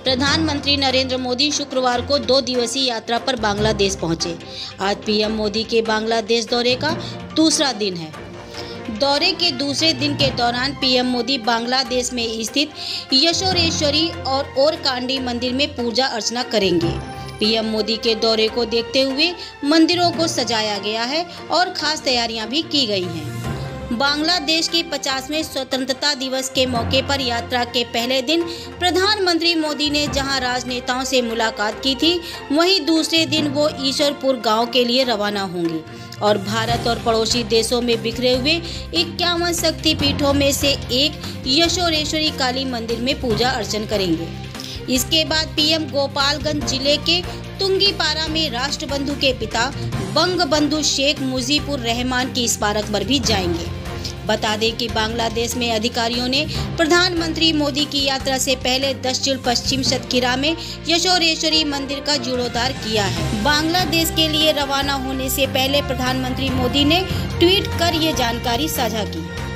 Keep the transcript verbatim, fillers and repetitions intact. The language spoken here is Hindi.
प्रधानमंत्री नरेंद्र मोदी शुक्रवार को दो दिवसीय यात्रा पर बांग्लादेश पहुंचे। आज पीएम मोदी के बांग्लादेश दौरे का दूसरा दिन है। दौरे के दूसरे दिन के दौरान पीएम मोदी बांग्लादेश में स्थित यशोरेश्वरी और ओरकांडी मंदिर में पूजा अर्चना करेंगे। पीएम मोदी के दौरे को देखते हुए मंदिरों को सजाया गया है और खास तैयारियां भी की गई हैं। बांग्लादेश की पचासवें स्वतंत्रता दिवस के मौके पर यात्रा के पहले दिन प्रधानमंत्री मोदी ने जहां राजनेताओं से मुलाकात की थी, वहीं दूसरे दिन वो ईश्वरपुर गांव के लिए रवाना होंगे और भारत और पड़ोसी देशों में बिखरे हुए इक्यावन शक्तिपीठों में से एक यशोरेश्वरी काली मंदिर में पूजा अर्चन करेंगे। इसके बाद पीएम गोपालगंज जिले के तुंगीपारा में राष्ट्रबंधु के पिता बंगबंधु शेख मुजीबुर रहमान की स्मारक पर भी जाएंगे। बता दें कि बांग्लादेश में अधिकारियों ने प्रधानमंत्री मोदी की यात्रा से पहले दक्षिण पश्चिम सतखीरा में यशोरेश्वरी मंदिर का जीर्णोद्धार किया है। बांग्लादेश के लिए रवाना होने से पहले प्रधानमंत्री मोदी ने ट्वीट कर ये जानकारी साझा की।